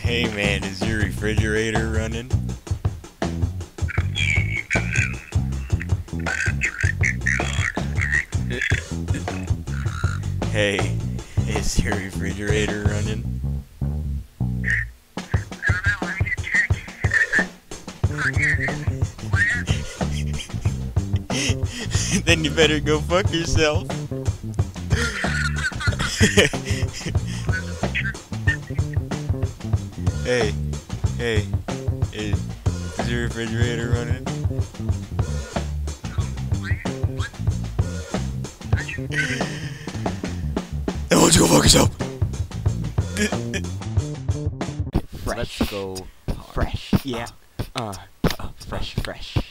Hey man, is your refrigerator running? Hey, is your refrigerator running? Then you better go fuck yourself. Hey, is your refrigerator running? Then why don't you go fuck yourself? Fresh. Let's go fresh. Yeah. Fresh.